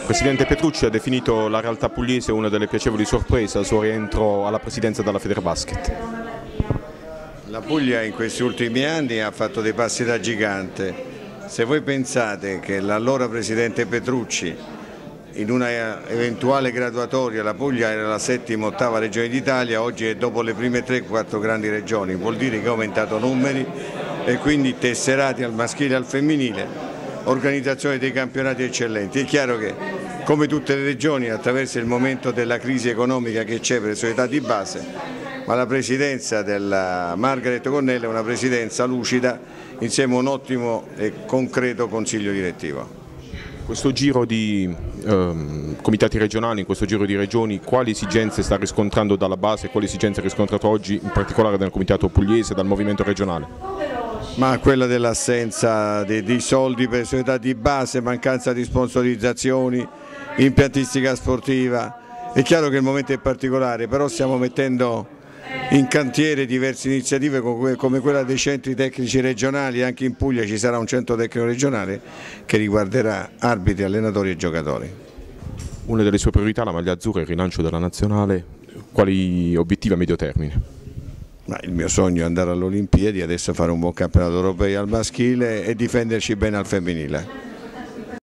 Presidente Petrucci ha definito la realtà pugliese una delle piacevoli sorprese al suo rientro alla presidenza della Federbasket. La Puglia in questi ultimi anni ha fatto dei passi da gigante. Se voi pensate che l'allora Presidente Petrucci in una eventuale graduatoria la Puglia era la settima o ottava regione d'Italia, oggi è dopo le prime 3-4 grandi regioni, vuol dire che ha aumentato numeri e quindi tesserati al maschile e al femminile, organizzazione dei campionati eccellenti. È chiaro che come tutte le regioni attraverso il momento della crisi economica che c'è per le società di base, ma la presidenza della Margaret Connella è una presidenza lucida insieme a un ottimo e concreto consiglio direttivo. Questo giro di comitati regionali, in questo giro di regioni, quali esigenze sta riscontrando dalla base e quali esigenze ha riscontrato oggi in particolare dal comitato pugliese, dal movimento regionale? Ma quella dell'assenza di soldi per le società di base, mancanza di sponsorizzazioni, impiantistica sportiva. È chiaro che il momento è particolare, però stiamo mettendo in cantiere diverse iniziative come quella dei centri tecnici regionali. Anche in Puglia ci sarà un centro tecnico regionale che riguarderà arbitri, allenatori e giocatori. Una delle sue priorità, la maglia azzurra, il rilancio della nazionale, quali obiettivi a medio termine? Ma il mio sogno è andare alle Olimpiadi, adesso fare un buon campionato europeo al maschile e difenderci bene al femminile.